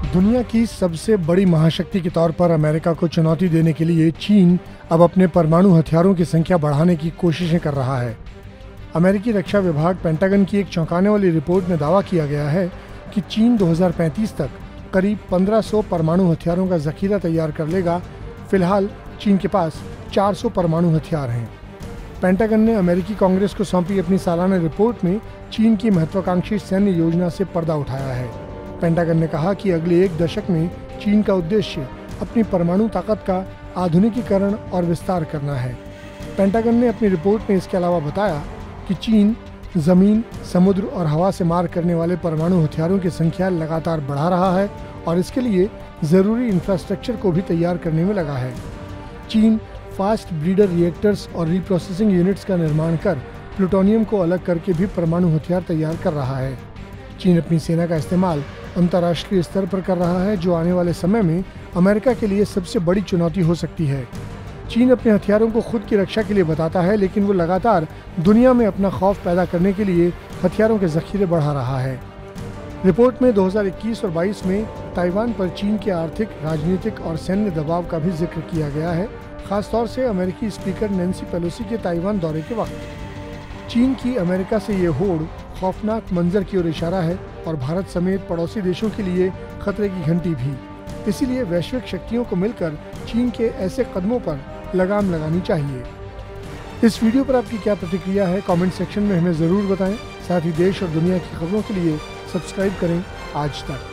दुनिया की सबसे बड़ी महाशक्ति के तौर पर अमेरिका को चुनौती देने के लिए चीन अब अपने परमाणु हथियारों की संख्या बढ़ाने की कोशिशें कर रहा है। अमेरिकी रक्षा विभाग पेंटागन की एक चौंकाने वाली रिपोर्ट में दावा किया गया है कि चीन 2035 तक करीब 1500 परमाणु हथियारों का जखीरा तैयार कर लेगा। फिलहाल चीन के पास 400 परमाणु हथियार हैं। पेंटागन ने अमेरिकी कांग्रेस को सौंपी अपनी सालाना रिपोर्ट में चीन की महत्वाकांक्षी सैन्य योजना से पर्दा उठाया है। पेंटागन ने कहा कि अगले एक दशक में चीन का उद्देश्य अपनी परमाणु ताकत का आधुनिकीकरण और विस्तार करना है। पेंटागन ने अपनी रिपोर्ट में इसके अलावा बताया कि चीन जमीन, समुद्र और हवा से मार करने वाले परमाणु हथियारों की संख्या लगातार बढ़ा रहा है और इसके लिए जरूरी इंफ्रास्ट्रक्चर को भी तैयार करने में लगा है। चीन फास्ट ब्रीडर रिएक्टर्स और रीप्रोसेसिंग यूनिट्स का निर्माण कर प्लूटोनियम को अलग करके भी परमाणु हथियार तैयार कर रहा है। चीन अपनी सेना का इस्तेमाल अंतर्राष्ट्रीय स्तर पर कर रहा है, जो आने वाले समय में अमेरिका के लिए सबसे बड़ी चुनौती हो सकती है। चीन अपने हथियारों को खुद की रक्षा के लिए बताता है, लेकिन वो लगातार दुनिया में अपना खौफ पैदा करने के लिए हथियारों के जखीरे बढ़ा रहा है। रिपोर्ट में 2021 और 22 में ताइवान पर चीन के आर्थिक, राजनीतिक और सैन्य दबाव का भी जिक्र किया गया है, खासतौर से अमेरिकी स्पीकर नैन्सी पेलोसी के ताइवान दौरे के वक्त। चीन की अमेरिका से ये होड़ खौफनाक मंजर की ओर इशारा है और भारत समेत पड़ोसी देशों के लिए खतरे की घंटी भी। इसीलिए वैश्विक शक्तियों को मिलकर चीन के ऐसे कदमों पर लगाम लगानी चाहिए। इस वीडियो पर आपकी क्या प्रतिक्रिया है, कमेंट सेक्शन में हमें ज़रूर बताएं। साथ ही देश और दुनिया की खबरों के लिए सब्सक्राइब करें आज तक।